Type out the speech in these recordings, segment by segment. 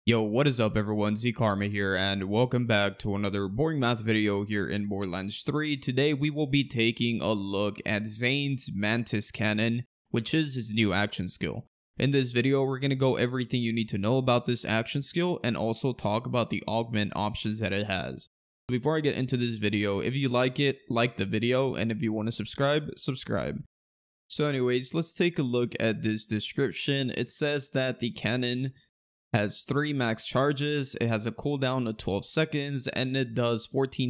Yo, what is up everyone, Z-Karma here, and welcome back to another boring math video here in Borderlands 3. Today we will be taking a look at Zane's MNTIS cannon, which is his new action skill. In this video, we're going to go everything you need to know about this action skill and also talk about the augment options that it has. Before I get into this video, if you like it, like the video, and if you want to subscribe, subscribe. So anyways, let's take a look at this description. It says that the cannon has 3 max charges, it has a cooldown of 12 seconds, and it does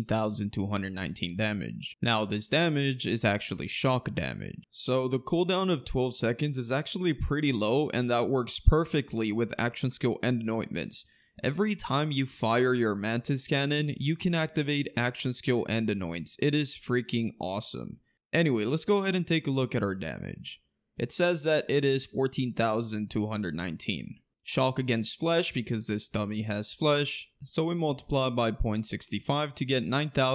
14,219 damage. Now this damage is actually shock damage. So the cooldown of 12 seconds is actually pretty low, and that works perfectly with action skill and anointments. Every time you fire your MNTIS cannon, you can activate action skill and anoints. It is freaking awesome. Anyway, let's go ahead and take a look at our damage. It says that it is 14,219. Shock against flesh because this dummy has flesh, so we multiply by 0.65 to get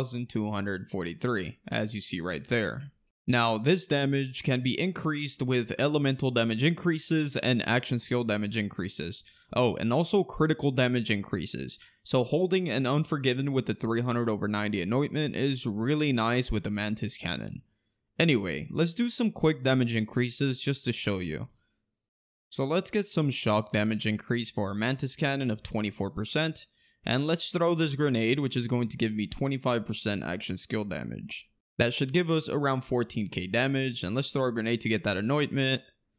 9,243, as you see right there. Now this damage can be increased with elemental damage increases and action skill damage increases. Oh, and also critical damage increases. So holding an Unforgiven with the 300/90 anointment is really nice with the MNTIS cannon. Anyway, let's do some quick damage increases just to show you. So let's get some shock damage increase for our MNTIS cannon of 24%, and let's throw this grenade, which is going to give me 25% action skill damage. That should give us around 14k damage, and let's throw a grenade to get that anointment.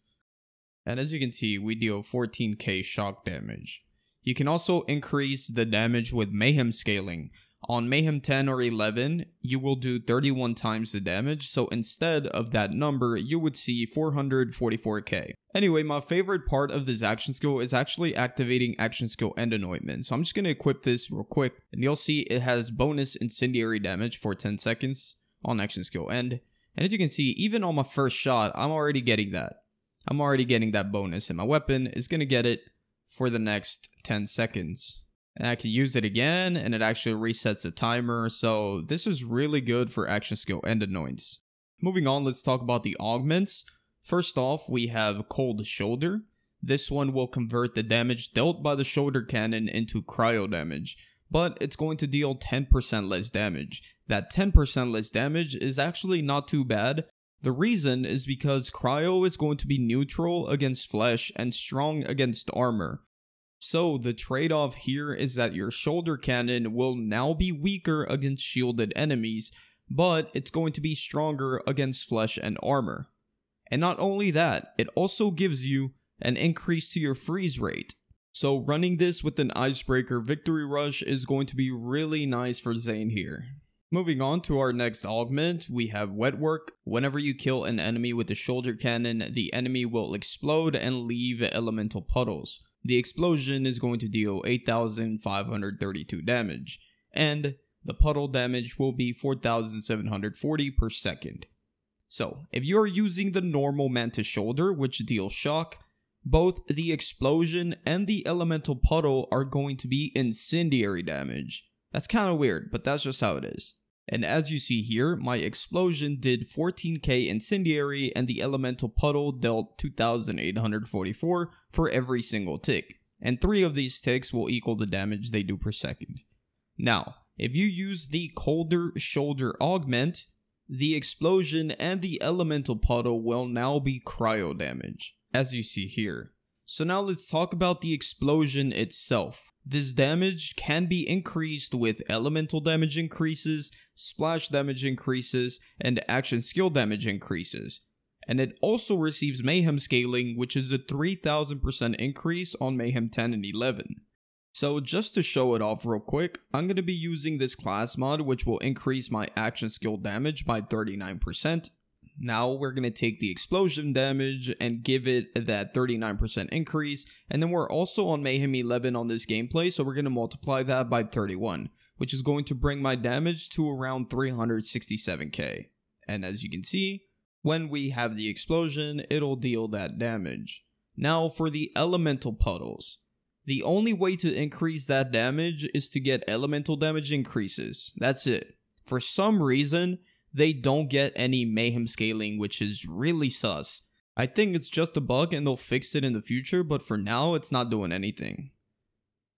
And as you can see, we deal 14k shock damage. You can also increase the damage with Mayhem scaling. On Mayhem 10 or 11, you will do 31 times the damage, so instead of that number, you would see 444k. Anyway, my favorite part of this action skill is actually activating action skill and anointment. So I'm just going to equip this real quick, and you'll see it has bonus incendiary damage for 10 seconds on action skill end. And as you can see, even on my first shot, I'm already getting that. I'm already getting that bonus, and my weapon is going to get it for the next 10 seconds. And I can use it again, and it actually resets the timer, so this is really good for action skill and anoints. Moving on, let's talk about the augments. First off, we have Cold Shoulder. This one will convert the damage dealt by the shoulder cannon into cryo damage, but it's going to deal 10% less damage. That 10% less damage is actually not too bad. The reason is because cryo is going to be neutral against flesh and strong against armor. So the trade-off here is that your shoulder cannon will now be weaker against shielded enemies, but it's going to be stronger against flesh and armor. And not only that, it also gives you an increase to your freeze rate. So running this with an Icebreaker Victory Rush is going to be really nice for Zane here. Moving on to our next augment, we have Wet Work. Whenever you kill an enemy with a shoulder cannon, the enemy will explode and leave elemental puddles. The explosion is going to deal 8,532 damage, and the puddle damage will be 4,740 per second. So, if you are using the normal MNTIS shoulder, which deals shock, both the explosion and the elemental puddle are going to be incendiary damage. That's kind of weird, but that's just how it is. And as you see here, my explosion did 14k incendiary and the elemental puddle dealt 2,844 for every single tick. And 3 of these ticks will equal the damage they do per second. Now, if you use the Colder Shoulder augment, the explosion and the elemental puddle will now be cryo damage, as you see here. So now let's talk about the explosion itself. This damage can be increased with elemental damage increases, splash damage increases, and action skill damage increases. And it also receives Mayhem scaling, which is a 3,000% increase on Mayhem 10 and 11. So just to show it off real quick, I'm going to be using this class mod, which will increase my action skill damage by 39%. Now we're going to take the explosion damage and give it that 39% increase, and then we're also on Mayhem 11 on this gameplay, so we're going to multiply that by 31, which is going to bring my damage to around 367k. And as you can see, when we have the explosion, it'll deal that damage. Now for the elemental puddles. The only way to increase that damage is to get elemental damage increases. That's it. For some reason, they don't get any Mayhem scaling, which is really sus. I think it's just a bug and they'll fix it in the future, but for now, it's not doing anything.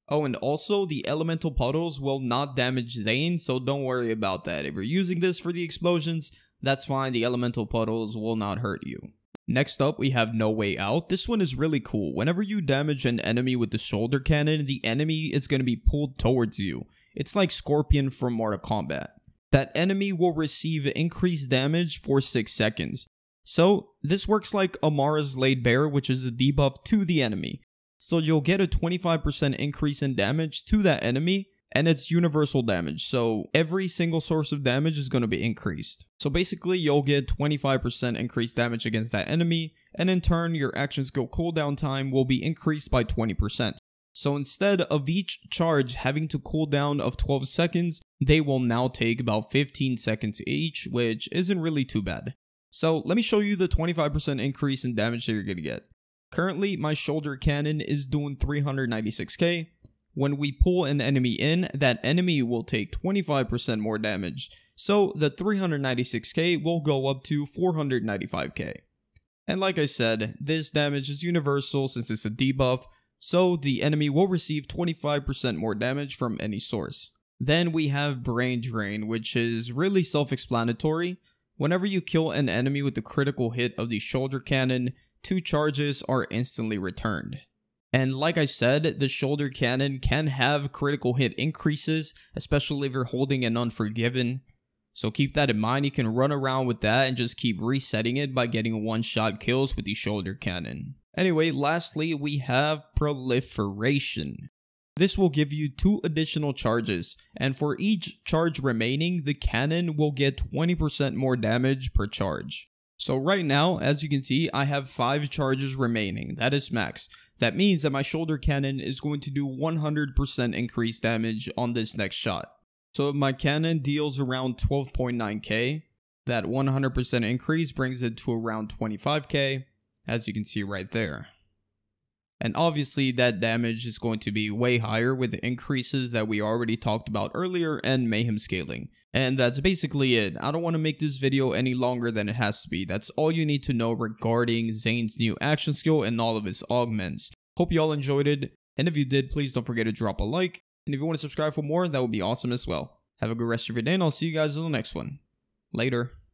Oh, and also the elemental puddles will not damage Zane, so don't worry about that. If you're using this for the explosions, that's fine. The elemental puddles will not hurt you. Next up, we have No Way Out. This one is really cool. Whenever you damage an enemy with the shoulder cannon, the enemy is going to be pulled towards you. It's like Scorpion from Mortal Kombat. That enemy will receive increased damage for 6 seconds. So this works like Amara's Laid Bare, which is a debuff to the enemy. So you'll get a 25% increase in damage to that enemy, and it's universal damage, so every single source of damage is going to be increased. So basically you'll get 25% increased damage against that enemy, and in turn your action skill cooldown time will be increased by 20%. So instead of each charge having to cool down of 12 seconds, they will now take about 15 seconds each, which isn't really too bad. So let me show you the 25% increase in damage that you're going to get. Currently, my shoulder cannon is doing 396k. When we pull an enemy in, that enemy will take 25% more damage. So the 396k will go up to 495k. And like I said, this damage is universal since it's a debuff, so the enemy will receive 25% more damage from any source. Then we have Brain Drain, which is really self-explanatory. Whenever you kill an enemy with the critical hit of the shoulder cannon, 2 charges are instantly returned. And like I said, the shoulder cannon can have critical hit increases, especially if you're holding an Unforgiven. So keep that in mind. You can run around with that and just keep resetting it by getting one-shot kills with the shoulder cannon. Anyway, lastly, we have Proliferation. This will give you 2 additional charges, and for each charge remaining, the cannon will get 20% more damage per charge. So right now, as you can see, I have 5 charges remaining. That is max. That means that my shoulder cannon is going to do 100% increased damage on this next shot. So if my cannon deals around 12.9k, that 100% increase brings it to around 25k, as you can see right there. And obviously that damage is going to be way higher with the increases that we already talked about earlier and Mayhem scaling. And that's basically it. I don't want to make this video any longer than it has to be. That's all you need to know regarding Zane's new action skill and all of his augments. Hope you all enjoyed it, and if you did, please don't forget to drop a like. And if you want to subscribe for more, that would be awesome as well. Have a good rest of your day, and I'll see you guys in the next one. Later.